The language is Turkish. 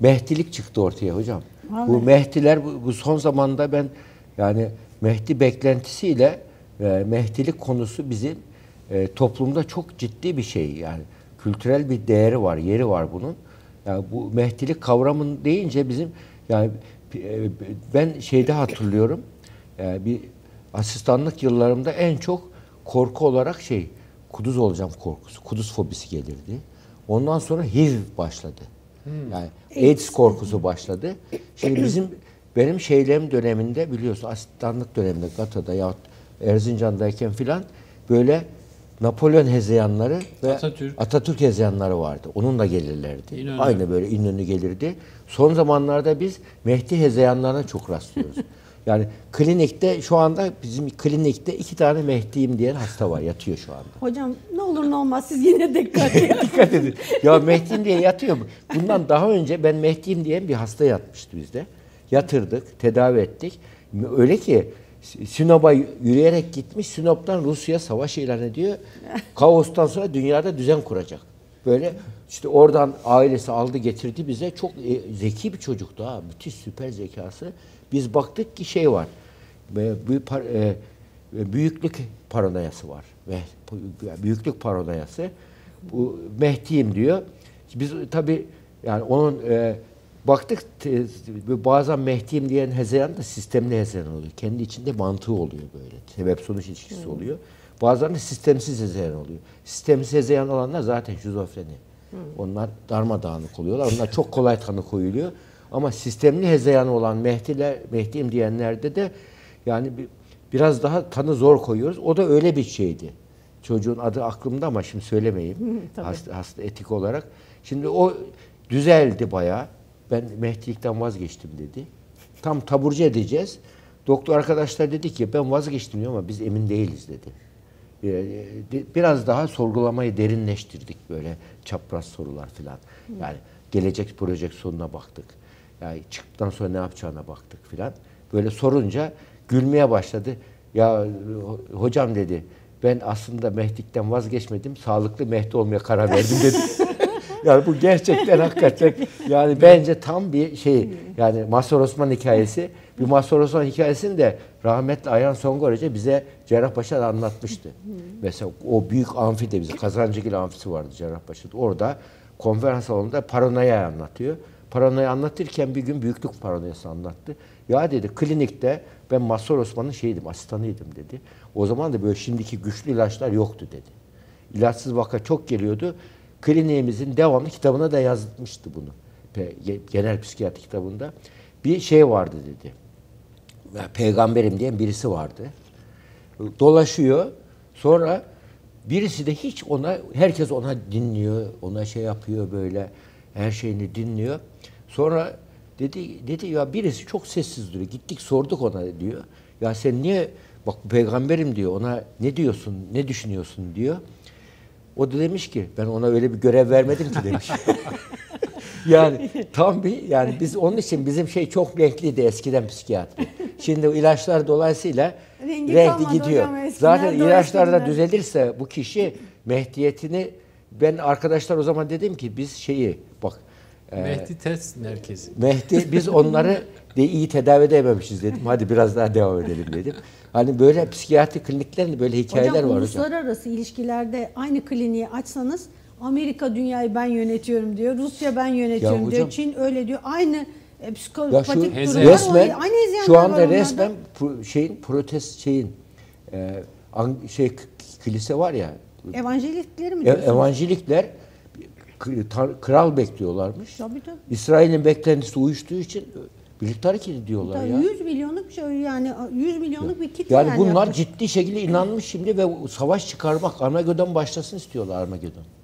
Mehdilik çıktı ortaya hocam. Vallahi. Bu Mehdiler bu son zamanda ben yani Mehdi beklentisiyle Mehdilik konusu bizim toplumda çok ciddi bir şey. Yani kültürel bir değeri var, yeri var bunun. Yani bu Mehdilik kavramını deyince bizim yani ben şeyde hatırlıyorum. Bir asistanlık yıllarımda en çok korku olarak kuduz olacağım korkusu, kuduz fobisi gelirdi. Ondan sonra HIV başladı. Yani AIDS korkusu başladı. Şimdi benim şeylerim döneminde biliyorsun asistanlık döneminde Gata'da ya Erzincan'dayken filan böyle Napolyon hezeyanları ve Atatürk hezeyanları vardı. Onunla gelirlerdi. İnönü. Aynı böyle İnönü gelirdi. Son zamanlarda biz Mehdi hezeyanlarına çok rastlıyoruz. Yani klinikte şu anda bizim klinikte 2 tane Mehdi'yim diyen hasta var. Yatıyor şu anda. Hocam ne olur ne olmaz siz yine dikkat edin. Dikkat edin. Ya Mehdi'yim diye yatıyor mu? Bundan daha önce ben Mehdi'yim diyen bir hasta yatmıştı bizde. Yatırdık, tedavi ettik. Öyle ki Sinop'a yürüyerek gitmiş. Sinop'tan Rusya savaş ilan ediyor. Kaostan sonra dünyada düzen kuracak. Böyle işte oradan ailesi aldı getirdi bize. Çok zeki bir çocuktu ha. Müthiş süper zekası. Biz baktık ki var. Büyüklük paranoyası var. Büyüklük paranoyası. Bu Mehdi'yim diyor. Biz tabii yani onun baktık bazen Mehdi'yim diyen hezeyan da sistemli hezeyan oluyor. Kendi içinde mantığı oluyor böyle. Sebep sonuç ilişkisi oluyor. Bazen de sistemsiz hezeyan oluyor. Sistemsiz hezeyan olanlar zaten şizofreni. Onlar darmadağınık oluyorlar. Onlar çok kolay tanı koyuluyor. Ama sistemli hezeyan olan Mehdi'yim diyenlerde de yani biraz daha tanı zor koyuyoruz. O da öyle bir şeydi. Çocuğun adı aklımda ama şimdi söylemeyeyim. Hasta etik olarak. Şimdi o düzeldi bayağı. Ben Mehdilikten vazgeçtim dedi. Tam taburcu edeceğiz. Doktor arkadaşlar dedi ki ben vazgeçtim diyor ama biz emin değiliz dedi. Biraz daha sorgulamayı derinleştirdik böyle çapraz sorular filan. Yani gelecek projeksiyonuna baktık. Yani çıktıktan sonra ne yapacağına baktık filan. Böyle sorunca gülmeye başladı. Ya hocam dedi ben aslında Mehdilikten vazgeçmedim. Sağlıklı Mehdi olmaya karar verdim dedi. Yani bu gerçekten hakikaten yani bence tam bir yani Mazhar Osman hikayesi. Bir Mazhar Osman hikayesini de rahmetli Ayhan Songar Hoca bize Cerrahpaşa'da anlatmıştı. Mesela o büyük amfide bize Kazancıgil amfisi vardı Cerrahpaşa'da. Orada konferans salonunda paranoya anlatıyor. Paranoya anlatırken bir gün büyüklük paranoyası anlattı. Ya dedi klinikte ben Mazhar Osman'ın asistanıydım dedi. O zaman da böyle şimdiki güçlü ilaçlar yoktu dedi. İlaçsız vaka çok geliyordu. Kliniğimizin devamlı kitabına da yazmıştı bunu. Genel psikiyatri kitabında. Bir vardı dedi. Peygamberim diyen birisi vardı. Dolaşıyor. Sonra birisi de hiç herkes ona dinliyor. Ona yapıyor böyle. Her şeyini dinliyor. Sonra dedi ya birisi çok sessiz duruyor. Gittik sorduk ona diyor. Ya sen niye bak peygamberim diyor. Ona ne diyorsun? Ne düşünüyorsun diyor. O da demiş ki ben ona öyle bir görev vermedim ki demiş. Yani tam yani biz onun için bizim çok renkliydi eskiden psikiyatri. Şimdi o ilaçlar dolayısıyla renkli gidiyor. Zaten ilaçlar da düzelirse bu kişi Mehdiyetini ben arkadaşlar o zaman dedim ki biz Mehdi Test Merkezi. Mehdi biz onları iyi tedavi edememişiz dedim. Hadi biraz daha devam edelim dedim. Hani böyle psikiyatri kliniklerinde böyle hikayeler var hocam. Uluslararası ilişkilerde aynı kliniği açsanız Amerika dünyayı ben yönetiyorum diyor. Rusya ben yönetiyorum diyor. Çin öyle diyor. Aynı psikopatik resmen şu anda resmen kilise var ya. Evangelikleri mi diyorsunuz? Evangelikler kral bekliyorlarmış. Tabii. İsrail'in beklentisi uyuştuğu için birlikte hareket ediyorlar ya. 100 milyonluk yani 100 milyonluk bir kitle yani bunlar ciddi şekilde inanmış şimdi ve savaş çıkarmak Armageddon başlasın istiyorlar Armageddon.